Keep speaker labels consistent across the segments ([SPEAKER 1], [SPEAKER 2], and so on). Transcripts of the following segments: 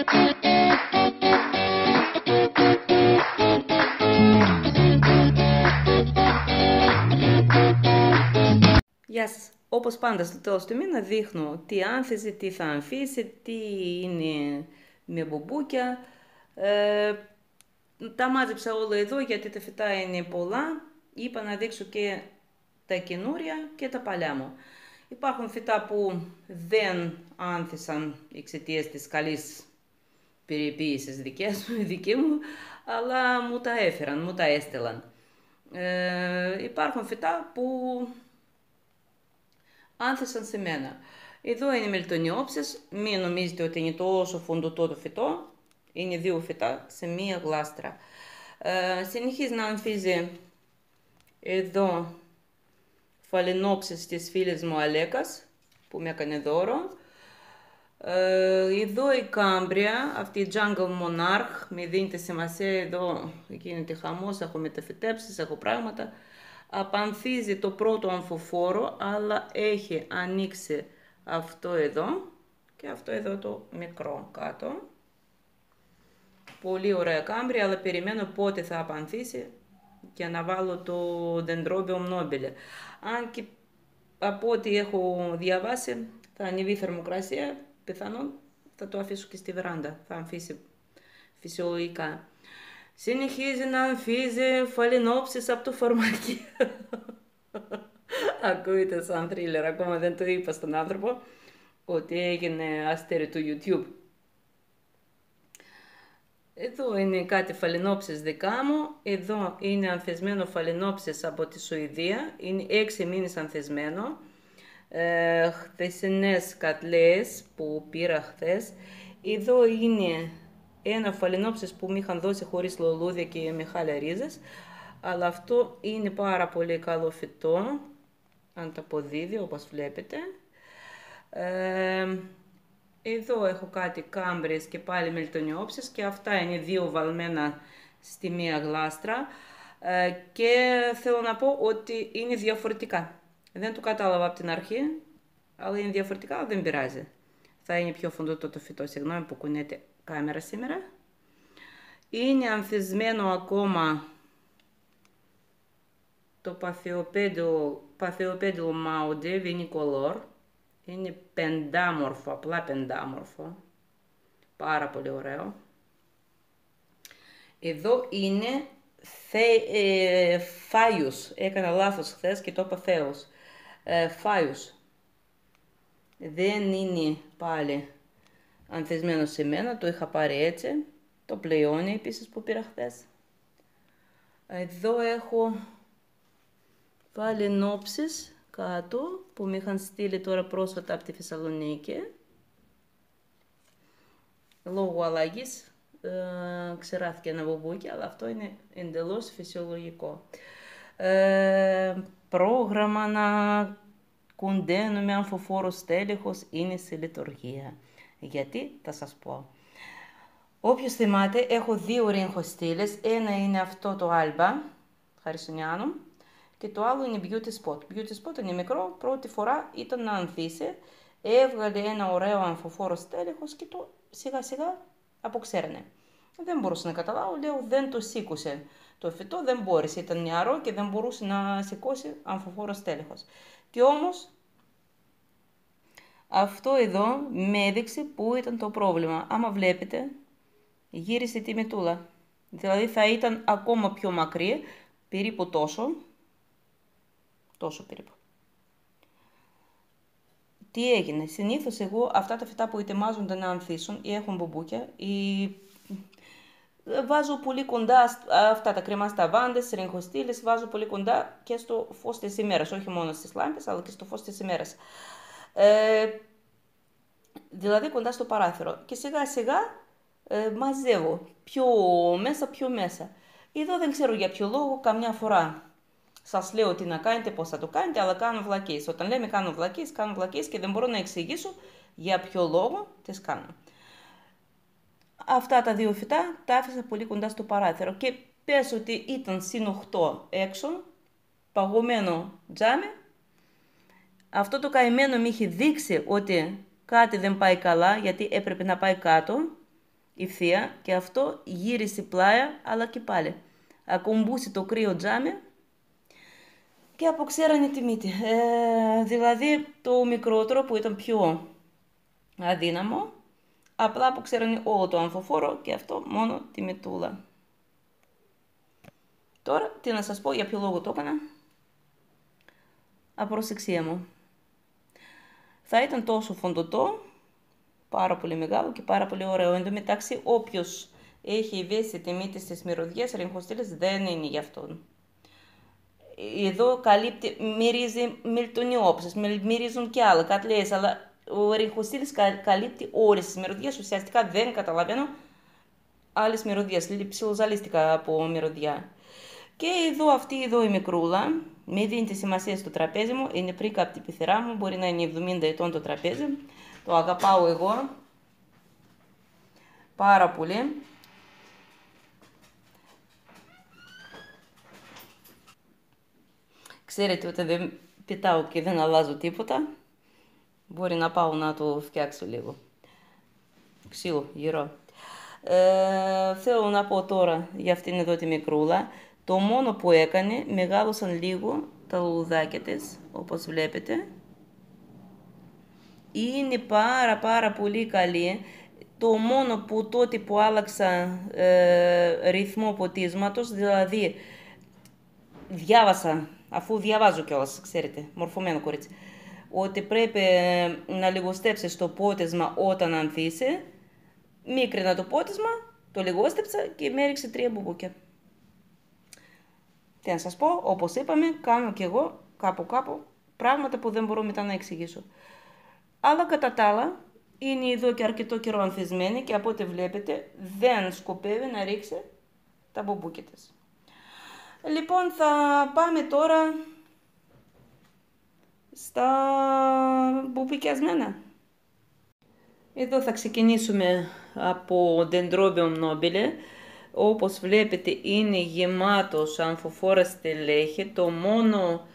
[SPEAKER 1] Γεια σας. Όπως πάντα στο τέλος του μήνα δείχνω τι άνθησε, τι θα ανθίσει, τι είναι με μπουμπούκια. Τα μάζεψα όλα εδώ γιατί τα φυτά είναι πολλά. Είπα να δείξω και τα καινούρια και τα παλιά μου. Υπάρχουν φυτά που δεν άνθησαν εξαιτίας της καλής περιποίησης δική μου, αλλά μου τα έφεραν, μου τα έστελαν. Υπάρχουν φυτά που άνθησαν σε μένα. Εδώ είναι μελτονιόψες, μην νομίζετε ότι είναι τόσο φουντωτό το φυτό, είναι δύο φυτά σε μία γλάστρα. Συνεχίζει να ανθίζει εδώ φαλινόψες της φίλης μου Αλέκας, που με έκανε δώρο. Εδώ η κάμπρια, αυτή η Jungle Monarch, με δίνετε σημασία, εδώ γίνεται χαμός, έχω μεταφυτέψεις, έχω πράγματα. Απανθίζει το πρώτο αμφοφόρο, αλλά έχει ανοίξει αυτό εδώ και αυτό εδώ το μικρό κάτω. Πολύ ωραία κάμπρια, αλλά περιμένω πότε θα απανθήσει για να βάλω το Dendrobium nobile. Αν και από ό,τι έχω διαβάσει θα ανεβεί η θερμοκρασία, πιθανόν θα το αφήσω και στη βεράντα, θα ανθίσει φυσιολογικά. Συνεχίζει να ανθίζει φαλινόψεις από το φαρμακείο. Ακούγεται σαν θρίλερ, ακόμα δεν το είπα στον άνθρωπο ότι έγινε αστέρι του YouTube. Εδώ είναι κάτι φαλινόψεις δικά μου, εδώ είναι ανθισμένο φαλινόψεις από τη Σουηδία, είναι 6 μήνες ανθισμένο. Χθεσινές κατλές που πήρα χθες. Εδώ είναι ένα φαλινόψεις που μου είχαν δώσει χωρίς λουλούδια και με χάλια ρίζες, αλλά αυτό είναι πάρα πολύ καλό φυτό, αν τα αποδίδει όπως βλέπετε. Εδώ έχω κάτι κάμπριες και πάλι μελτονιόψεις και αυτά είναι δύο βαλμένα στη μία γλάστρα και θέλω να πω ότι είναι διαφορετικά. Δεν το κατάλαβα από την αρχή, αλλά είναι διαφορετικά, αλλά δεν πειράζει. Θα είναι πιο φουντωτό το φυτό, συγγνώμη που κουνιέται κάμερα σήμερα. Είναι ανθισμένο ακόμα το Paphiopedilum maudi vinicolor. Είναι πεντάμορφο, απλά πεντάμορφο. Πάρα πολύ ωραίο. Εδώ είναι φάιους. Έκανα λάθος χθες και το είπα θέος. Φάιους. Δεν είναι πάλι ανθισμένο σε μένα, το είχα πάρει έτσι. Το πλεόνι επίσης που πήρα χθες. Εδώ έχω φαλινόψεις κάτω που με είχαν στείλει τώρα πρόσφατα από τη Θεσσαλονίκη. Λόγω αλλαγής ξεράθηκε ένα μπουμπούκι, αλλά αυτό είναι εντελώς φυσιολογικό. Πρόγραμμα να κουντένουμε αμφοφόρος τέλεχος είναι σε λειτουργία. Γιατί, θα σας πω. Όποιος θυμάται, έχω δύο ριγχοστήλες. Ένα είναι αυτό το Alba Χαρισονιάνου και το άλλο είναι Beauty Spot. Beauty Spot είναι μικρό, πρώτη φορά ήταν να ανθίσει. Έβγαλε ένα ωραίο αμφοφόρο τέλεχος και το σιγά σιγά αποξέρνε. Δεν μπορούσα να καταλάβω, λέω δεν το σήκωσε. Το φυτό δεν μπόρεσε, ήταν νεαρό και δεν μπορούσε να σηκώσει αμφοφόρο τέλεχος. Και όμως αυτό εδώ με έδειξε που ήταν το πρόβλημα. Άμα βλέπετε, γύρισε τη μετούλα. Δηλαδή θα ήταν ακόμα πιο μακρύ, περίπου τόσο περίπου. Τι έγινε, συνήθως εγώ αυτά τα φυτά που ετοιμάζονται να ανθίσουν ή έχουν μπουμπούκια ή βάζω πολύ κοντά αυτά τα κρεμαστά βάντες, ριγχοστήλες, βάζω πολύ κοντά και στο φως της ημέρας, όχι μόνο στις λάμπες αλλά και στο φως της ημέρας. Δηλαδή κοντά στο παράθυρο και σιγά σιγά μαζεύω πιο μέσα. Εδώ δεν ξέρω για ποιο λόγο, καμιά φορά σας λέω τι να κάνετε, πώς θα το κάνετε, αλλά κάνω βλακίες. Όταν λέμε κάνω βλακίες και δεν μπορώ να εξηγήσω για ποιο λόγο τις κάνω. Αυτά τα δύο φυτά τα άφησα πολύ κοντά στο παράθυρο και πες ότι ήταν συν 8 έξω, παγωμένο τζάμι. Αυτό το καημένο μου είχε δείξει ότι κάτι δεν πάει καλά, γιατί έπρεπε να πάει κάτω. η θεία και αυτό γύρισε πλάια, αλλά και πάλι. Ακουμπούσε το κρύο τζάμι και αποξέρανε τη μύτη. Δηλαδή το μικρότερο που ήταν πιο αδύναμο, απλά αποξέρανε όλο το αμφοφόρο και αυτό μόνο τη μυτούλα. Τώρα, τι να σας πω, για ποιο λόγο το έκανα. Απροσεξία μου. Θα ήταν τόσο φοντοτό, πάρα πολύ μεγάλο και πάρα πολύ ωραίο. Εν τω μεταξύ, όποιος έχει ευαίσθητη μύτη στις μυρωδιές, ριγχοστήλες, δεν είναι για αυτόν. Εδώ καλύπτει, μυρίζει μιλτονιόψεις, μυρίζουν και άλλα, κατλές, αλλά ο ριγχοστήλες καλύπτει όλες τις μυρωδιές. Ουσιαστικά δεν καταλαβαίνω άλλες μυρωδιές, ψιλοζαλίστηκα από μυρωδιά. Και εδώ αυτή εδώ η μικρούλα, μην δίνετε σημασία στο τραπέζι μου, είναι πρίκα από την πυθυρά μου, μπορεί να είναι 70 ετών το τραπέζι, το αγαπάω εγώ πάρα πολύ. Ξέρετε ότι δεν πετάω και δεν αλλάζω τίποτα, μπορεί να πάω να το φτιάξω λίγο. Ξύλο, γυρό. Θέλω να πω τώρα για αυτήν εδώ τη μικρούλα. Το μόνο που έκανε, μεγάλωσαν λίγο τα λουλουδάκια της, όπως βλέπετε. Είναι πάρα πολύ καλή. Το μόνο που τότε που άλλαξα ρυθμό ποτίσματος, δηλαδή διάβασα, αφού διαβάζω κιόλας, ξέρετε, μορφωμένο κορίτσι, ότι πρέπει να λιγοστέψεις το πότισμα όταν ανθίσει. Μίκρινα το πότισμα, το λιγόστεψα και με έριξε 3 μπουμπούκια. Τι να σας πω, όπως είπαμε, κάνω κι εγώ κάπου πράγματα που δεν μπορώ μετά να εξηγήσω. Αλλά κατά τα άλλα, είναι εδώ και αρκετό καιρό ανθισμένη και από ό,τι βλέπετε δεν σκοπεύει να ρίξει τα μπουμπούκια της. Λοιπόν, θα πάμε τώρα στα μπουμπουκιασμένα. Εδώ θα ξεκινήσουμε από Dendrobium nobile. Όπως βλέπετε είναι γεμάτος αμφοφόρα στελέχη. Το μόνο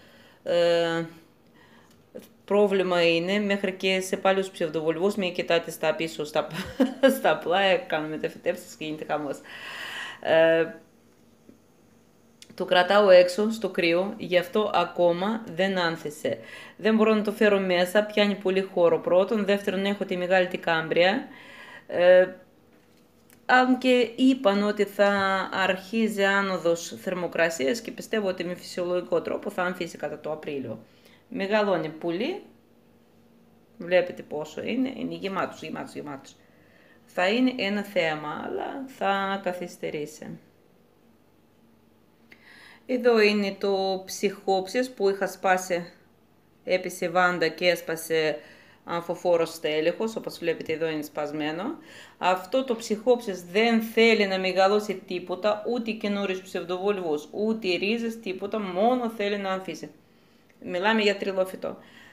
[SPEAKER 1] πρόβλημα είναι μέχρι και σε παλιούς ψευδοβολβούς, μην κοιτάτε στα πίσω, στα πλάια, κάνουμε τα φυτέψεις και γίνεται χαμός. Το κρατάω έξω στο κρύο, γι' αυτό ακόμα δεν άνθησε. Δεν μπορώ να το φέρω μέσα, πιάνει πολύ χώρο πρώτον. Δεύτερον, έχω τη μεγάλη τη κάμπρια. Αν και είπαν ότι θα αρχίζει άνοδος θερμοκρασίας και πιστεύω ότι με φυσιολογικό τρόπο θα ανθίσει κατά το Απρίλιο. Μεγαλώνει πολύ. Βλέπετε πόσο είναι γεμάτος. Θα είναι ένα θέαμα, αλλά θα καθυστερήσει. Εδώ είναι το ψυχόψης που είχα σπάσει, έπεσε βάντα και έσπασε αμφοφόρος στέλεχος, όπως βλέπετε εδώ είναι σπασμένο. Αυτό το ψυχόψης δεν θέλει να μεγαλώσει τίποτα, ούτε καινούριους ψευδοβόλβους, ούτε ρίζες, τίποτα, μόνο θέλει να ανθίσει. Μιλάμε για τριλοφυτό.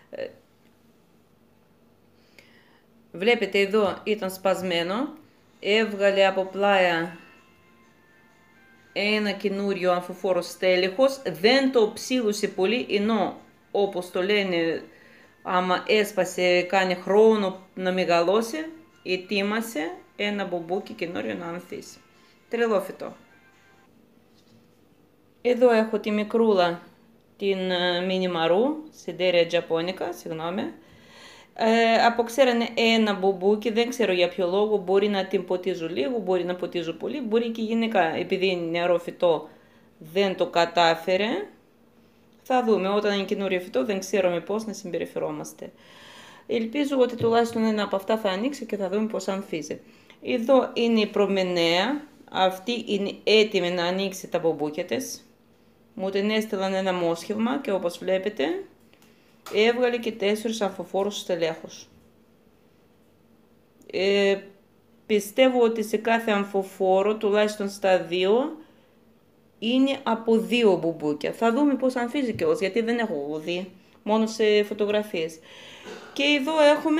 [SPEAKER 1] Βλέπετε εδώ ήταν σπασμένο, έβγαλε από πλάια ένα καινούριο αμφοφόρο στέλεχος, δεν το ψήλωσε πολύ, ενώ όπως το λένε, άμα έσπασε κάνει χρόνο να μεγαλώσει, ετοίμασε ένα μπουμπούκι καινούριο να ανθίσει. Τρελόφυτο. Εδώ έχω τη μικρούλα, την Mini Maru, Sideria japonica, συγγνώμη. Αποξέρανε ένα μπουμπούκι, δεν ξέρω για ποιο λόγο, μπορεί να την ποτίζω λίγο, μπορεί να ποτίζω πολύ, μπορεί και γενικά, επειδή είναι νεαρό φυτό δεν το κατάφερε. Θα δούμε, όταν είναι καινούριο φυτό δεν ξέρουμε πώς να συμπεριφερόμαστε. Ελπίζω ότι τουλάχιστον ένα από αυτά θα ανοίξει και θα δούμε πώς ανθίζει. Εδώ είναι η προμενέα, αυτή είναι έτοιμη να ανοίξει τα μπουμπούκια της. Μου την έστειλαν ένα μόσχευμα και όπως βλέπετε έβγαλε και 4 αμφοφόρους στελέχους. Πιστεύω ότι σε κάθε αμφοφόρο, τουλάχιστον στα 2, είναι από 2 μπουμπούκια. Θα δούμε πώς ανθίζει κιόλας, γιατί δεν έχω δει, μόνο σε φωτογραφίες. Και εδώ έχουμε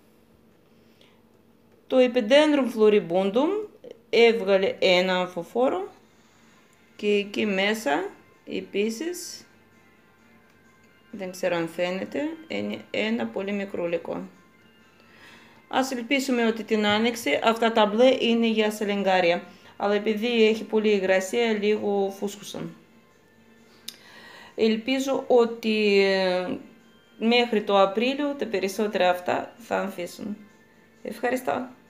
[SPEAKER 1] το Epidendrum floribundum, έβγαλε ένα αμφοφόρο και εκεί μέσα επίσης, δεν ξέρω αν φαίνεται, είναι ένα πολύ μικρούλικο. Ας ελπίσουμε ότι την άνοιξη αυτά τα μπλε είναι για σαλιγκάρια. Αλλά επειδή έχει πολύ υγρασία, λίγο φούσκωσαν. Ελπίζω ότι μέχρι το Απρίλιο τα περισσότερα αυτά θα ανθίσουν. Ευχαριστώ.